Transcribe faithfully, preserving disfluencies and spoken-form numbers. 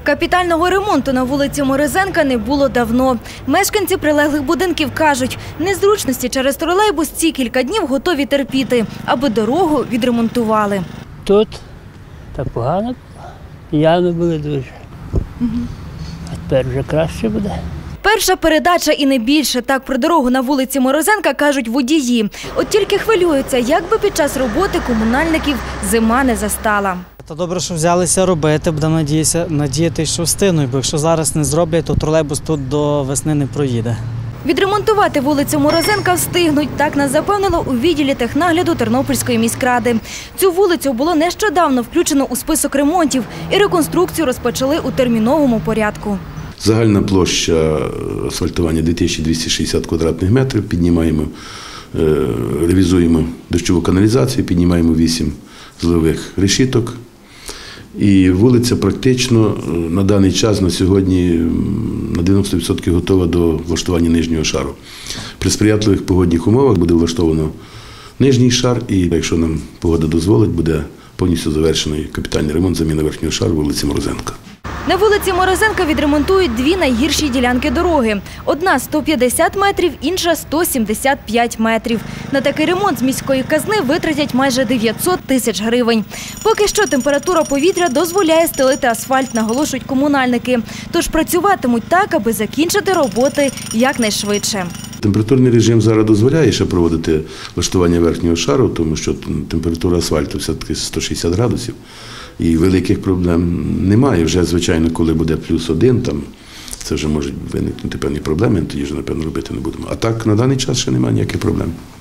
Капітального ремонту на вулиці Морозенка не було давно. Мешканці прилеглих будинків кажуть, незручності через тролейбус ці кілька днів готові терпіти, аби дорогу відремонтували. Тут так погано, ями були дуже, угу. А тепер вже краще буде. Перша передача і не більше. Так про дорогу на вулиці Морозенка кажуть водії. От тільки хвилюються, як би під час роботи комунальників зима не застала. Та добре, що взялися робити, будемо надіятися, надіятися, що встигнуть, бо якщо зараз не зроблять, то тролейбус тут до весни не проїде. Відремонтувати вулицю Морозенка встигнуть, так нас запевнило у відділі технагляду Тернопільської міськради. Цю вулицю було нещодавно включено у список ремонтів і реконструкцію розпочали у терміновому порядку. Загальна площа асфальтування дві тисячі двісті шістдесят квадратних метрів, піднімаємо, ревізуємо дощову каналізацію, піднімаємо вісім зливових решіток. І вулиця практично на даний час, на сьогодні, на дев'яносто відсотків готова до влаштування нижнього шару. При сприятливих погодних умовах буде влаштовано нижній шар, і якщо нам погода дозволить, буде повністю завершений капітальний ремонт, заміна верхнього шару вулиці Морозенка. На вулиці Морозенка відремонтують дві найгірші ділянки дороги. Одна – сто п'ятдесят метрів, інша – сто сімдесят п'ять метрів. На такий ремонт з міської казни витратять майже дев'ятсот тисяч гривень. Поки що температура повітря дозволяє стелити асфальт, наголошують комунальники. Тож працюватимуть так, аби закінчити роботи якнайшвидше. Температурний режим зараз дозволяє ще проводити влаштування верхнього шару, тому що температура асфальту все-таки сто шістдесят градусів. І великих проблем немає. Вже, звичайно, коли буде плюс один, там, це вже можуть виникнути певні проблеми, тоді вже, напевно, робити не будемо. А так, на даний час ще немає ніяких проблем.